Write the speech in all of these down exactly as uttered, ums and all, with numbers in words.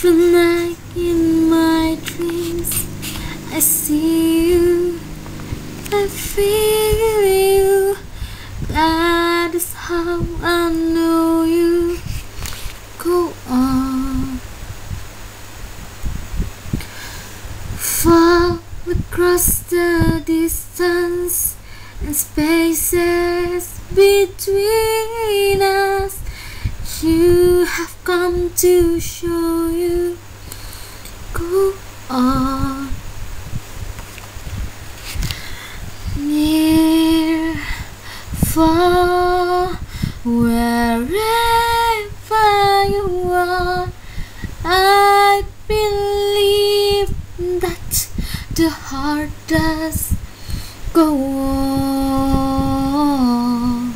Tonight in my dreams I see you, I feel you. That is how I know you. Go on. Far across the distance and spaces between us, you have come to show you. Go on. Near, far, wherever you are, I believe that the heart does go on.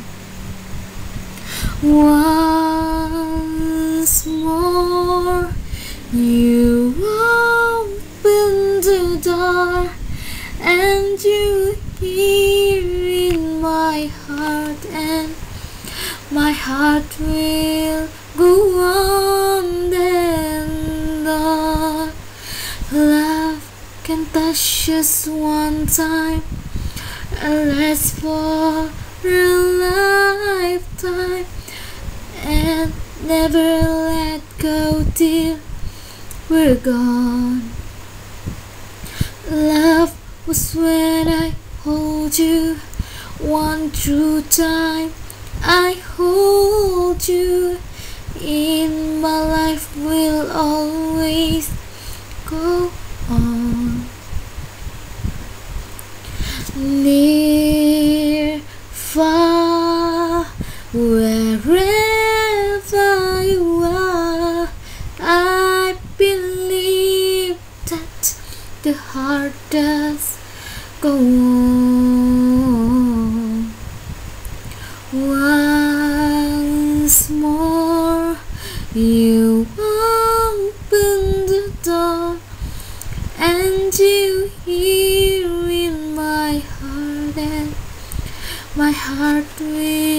Once more you open the door and you hear in my heart, and my heart will go on and on. Love can touch us one time and last for a lifetime, and never let go till we're gone. Love was when I hold you, one true time I hold you. In my life will always go on. Near, far, wherever you are, I believe that the heart does go on. Once more you open the door and you hear in my heart, and my heart will